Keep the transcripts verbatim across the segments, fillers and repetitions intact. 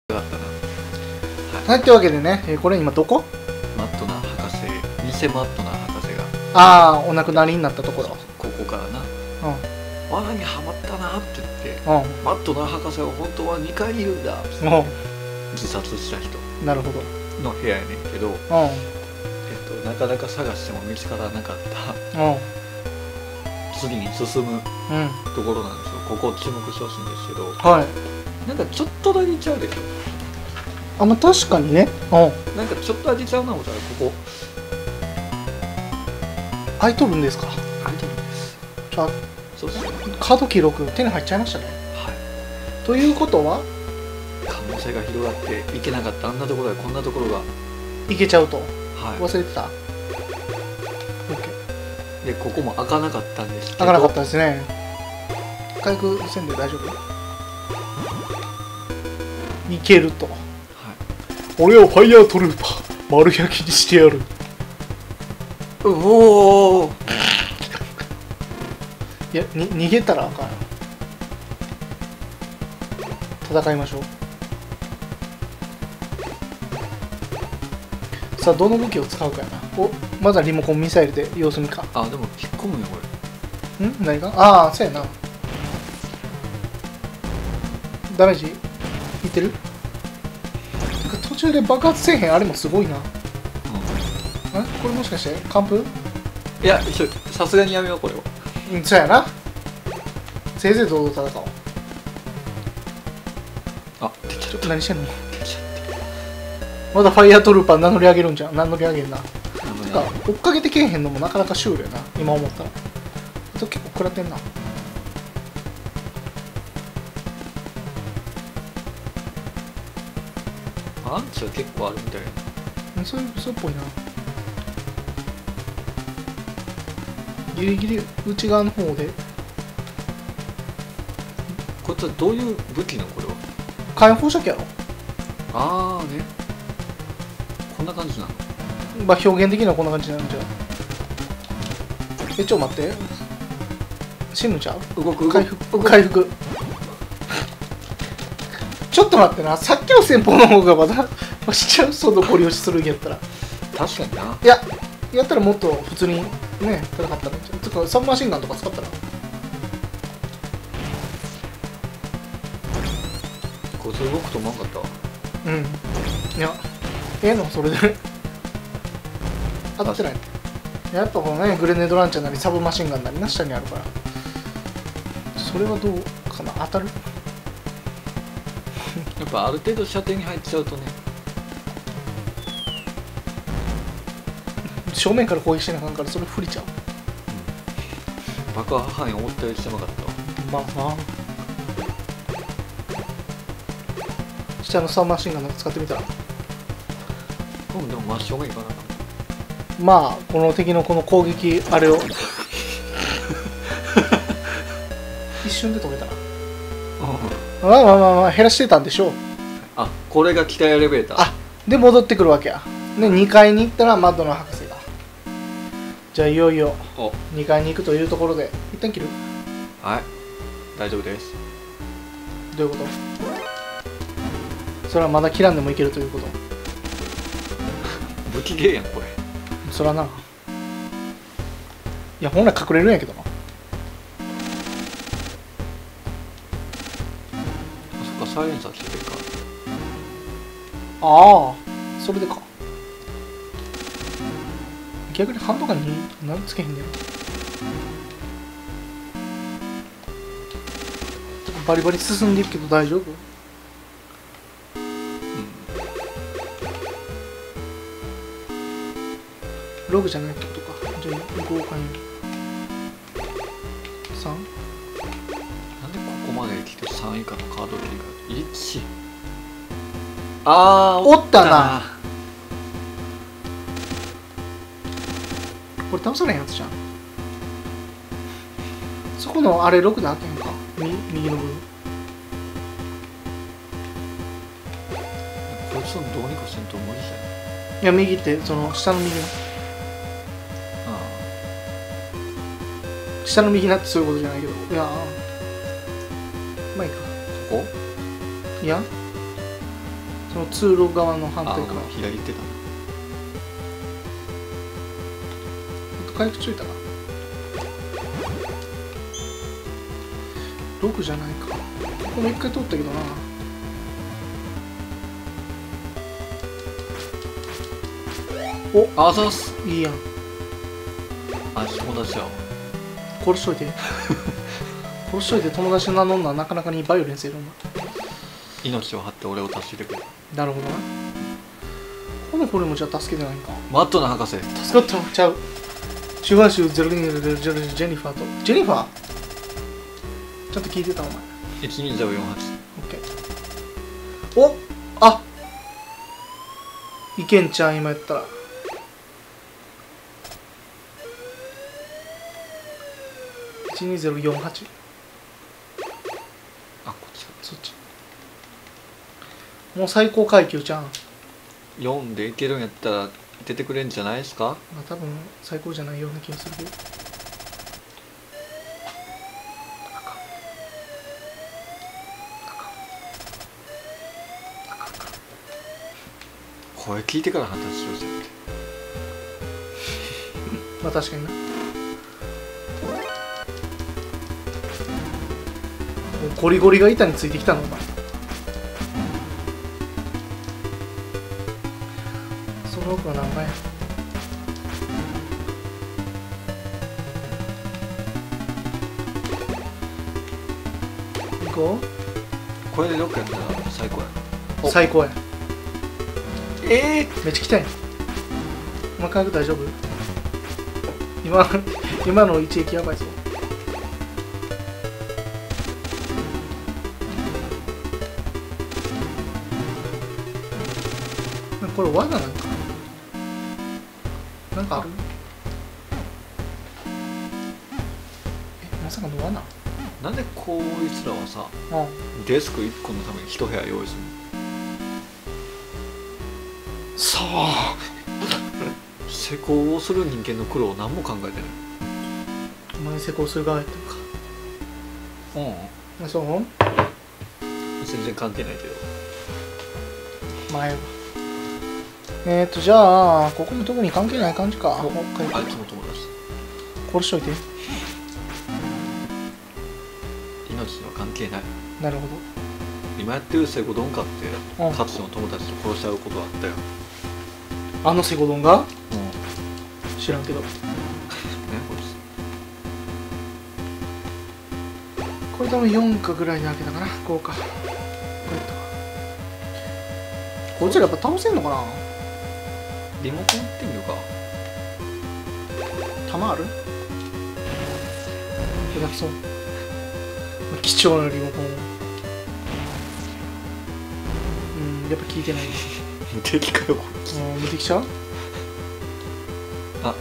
よかったな。 はい、というわけでね、えーこれ今どこ？ マットナー博士、偽マットナー博士が、 ああ、お亡くなりになったところ。 ここからな、 うん罠にはまったなって言って、 うんマットナー博士は本当はにかいにいるんだってう自殺した人ん、なるほど。 の部屋やねんけど、 うんえっと、なかなか探しても見つからなかったうん次に進むうんところなんですよ。ここ注目してほしいんですけど、 はい。 なんかちょっとだけちゃうでしょ。 あ、まあ確かにね。うん。 なんかちょっとだけちゃうな思ったら、ここ開いとるんですか。 開いてるんです。 じゃあそうですね。 カード記録手に入っちゃいましたね。 はい。 ということは可能性が広がっていけなかったあんなところやこんなところが、 いけちゃうとは忘れてた。オッケー。 い。でここも開かなかったんですけど、 開かなかったですね。回復せんで大丈夫？いけると。 はい。 俺をファイヤートルーパー丸焼きにしてやる。 うおお。 いや、に逃げたらあかんよ。戦いましょう。さあ、どの武器を使うかやな。お、まずはリモコンミサイルで様子見か。 あ、でも引っ込むよこれ。 ん何が？ああ、そうやな。ダメージいってる？途中で爆発せえへんあれもすごいな。 うあ、これもしかして完封？ ん、いやちょさすがにやめようこれを。 うん、そうやな。せいぜい堂々戦おう。 あ、出ちゃった。 何してんの？ 出ちゃっまだファイヤートルーパー名乗り上げるんじゃん。名乗り上げんな。 た。 てか、追っかけてけえへんのもなかなかシュールやな、今思ったら。あと結構食らってんな。 アンチは結構あるみたいな。 うん、そういう嘘っぽいな。ギリギリ内側の方でこいつはどういう武器なのこれは。 火炎放射器やろ。 ああね。こんな感じなの。 まあ表現的にはこんな感じなんじゃう。え、ちょ待って、死ぬちゃう？ 動く動く回復回復。ちょっと待ってな、さっきの戦法の方がまだわしちゃう、そのゴリ押しするんやったら。 確かにな。 いや、やったらもっと普通にね、戦ったらいいんちゃう。つうかサブマシンガンとか使ったら。 こいつ動くと思わんかったわ。 うん。いや、ええのそれで当たってない。やっぱこのね、グレネードランチャーなりサブマシンガンなりな下にあるから、それはどうかな。当たる？ やっぱある程度射程に入っちゃうとね。 正面から攻撃しなあかんからそれ不利ちゃう。 爆破範囲思ったより狭かったわ。 まあな。下のサブマシンガンなんか使ってみたら、 うんでも真正面いかなかった。 まあこの敵のこの攻撃あれを一瞬で止めたな。まあまあまあまあ減らしてたんでしょう。 あ、これが機体エレベーター。 あ、で戻ってくるわけや。でにかいに行ったらマッドの博士が。じゃあいよいよお、 にかいに行くというところで一旦切る。 はい、大丈夫です。 どういうこと？それはまだ切らんでもいけるということ？ 武器ゲーやんこれ。 そらな。いや本来隠れるんやけどな。 あ、そっか、サイレンサー来てるか。 ああ、それでか。逆にハンドガンに何つけへんねん。バリバリ進んでいくけど大丈夫？ログじゃないってことか。じゃあ行こうかね。さん？ なんでここまで来てさん以下のカード切りがいち。あー、 おったな。これ倒さないやつじゃん。そこのあれろくで開けへんか。右右の部分。 こいつのどうにかせんと無理じゃん。 いや右ってその下の右の。 あ下の右なってそういうことじゃないけど。いやまあいいか。 ここいやその通路側の反あ対側。 左行ってた。 回復しといたな。ろくじゃないか。ここも一回通ったけどな。お、 あざっす。 いいやん。 あ友達やわ。 殺しといて。殺しといて友達の名乗るのはなかなかにバイオレンスいるんだ。 命を張って俺を助けてくれ。 なるほどな。このホルムじゃ助けてないんか。 マットな博士。 助かったちゃう。シュガーシュゼロリンジェジェニファーと。ジェニファーちょっと聞いてたお前。 いちにゼロよんはち。 オッケー。おあいけんちゃん今やったら。いちにゼロよんはち。 あこっちか。 そっち。もう最高階級じゃん。 よんでいけるんやったら出てくれんじゃないですか。 まあ多分最高じゃないような気がするけど。あかんあかんあかんあかん。 声聞いてから話しようぜって。 まあ確かにな。もうゴリゴリが板についてきたのお前。その奥は何倍や。行ここれでろっかやったら最高や。 う。最高や。 ええめっちゃ来たやん。お前回復大丈夫？今今の一撃やばいぞ。これ罠なんかなんかある？えまさかの罠？ なんでこいつらはさうんデスクいっこのために一部屋用意するの。 さあ施工をする人間の苦労を何も考えてない。 お前施工する側やったのか。 うんあそう全然関係ないけど。 前はえーとじゃあここも特に関係ない感じか。 お回復あいつの友達。 殺しといて。 命には関係ない。 なるほど。 今やってるセゴドンカってうんかつての友達と殺し合うことはあったよ。 あのセゴドンがうんね知らんけど。 こいこれ多分よんかぐらいに開けたかな。ごかこうやったか。こいつらやっぱ倒せんのかな。 つリモコン行ってみるか。 弾ある？下手くそ。貴重なリモコン。うんやっぱ効いてない。 無敵かよこいつ。 うん無敵ちゃう？ あん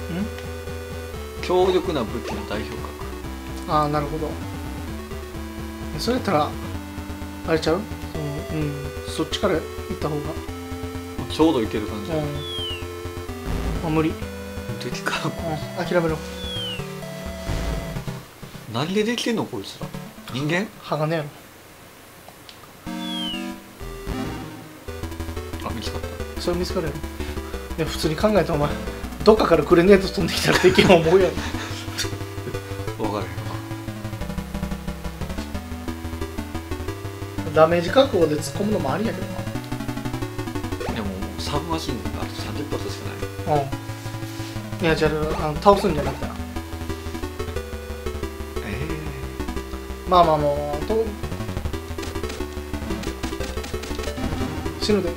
強力な武器の代表格。 ああなるほど。それやったらあれちゃう？そのうんそっちから行った方が。 ちょうどいける感じ。 うんあ無理。 無敵かよこうん諦めろ。 いつ。何でできてんのこいつら。人間？ 鋼やろ。 あ見つかった。 それ見つかるやろ。いや普通に考えたらお前どっかからグレネード飛んできたら敵は思うやろ。 分からへんわ。 ダメージ確保で突っ込むのもありやけどでもサブマシンがあとさんじゅっぱつしかない。 な。うんいやじゃああの倒すんじゃなくてな。 えまあまあもうと死ぬで。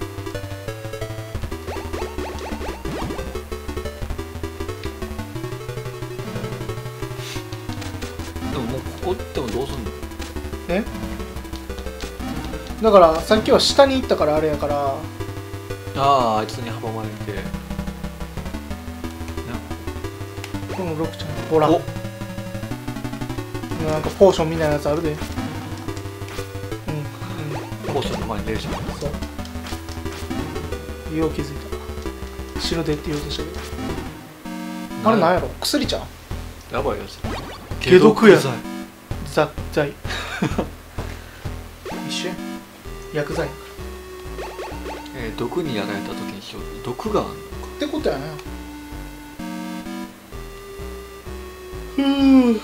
えでももうここ行ってもどうすんの。 えだからさっきは下に行ったからあれやからあああいつに阻まれて。 このろくちゃんほらおなんかポーションみたいなやつあるで。うんポーションの前にレーション。 うんそうよう気づいた。死ぬでって言おうとしたけどあれなんやろ薬ちゃんやばいやつ。 解毒や剤。 ザ剤一緒や薬剤毒にやられた時にしよう。毒があるのかってことやな。ふう。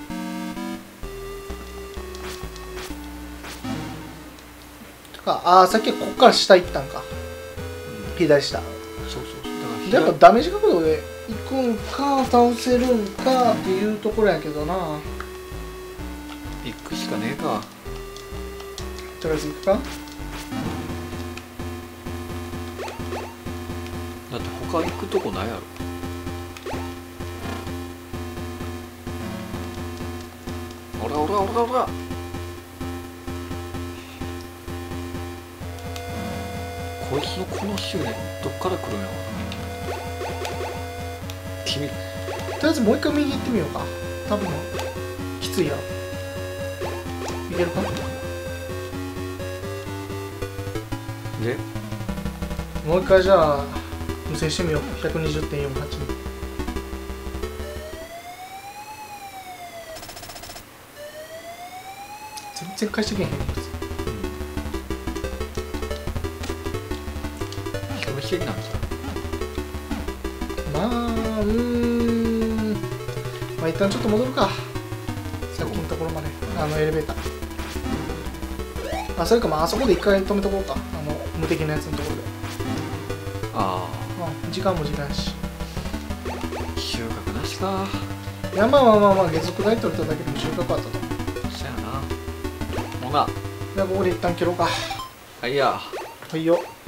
てか、ああ、さっきはここから下行ったんか。左下。 そうそうそう。だからやっぱダメージ角度で行くんか倒せるんかっていうところやけどな。 行くしかねえか。 とりあえず行くか。 だって他行くとこないやろ。おらおらおらおら。こいつのこの執念どっから来るんやろな。君とりあえずもう一回右行ってみようか。多分きついやろ。いけるか。 でもう一回じゃあ無制してみよう。 ひゃくにじゅってんよんはち に全然返してけへんやつ。 人見知りなんじまあうーんまあ一旦ちょっと戻るか。さっきのところまであのエレベーター。あ、それかまああそこで一回止めとこうか。あの無敵のやつのところで。 ゃん。ああ時間も時間やし。 あ収穫なしか。 いやまあまあまあまあ月属代取れただけでも収穫あったと。 そやな。ほなじゃあここで一旦切ろうか。 はいや。 はいよ。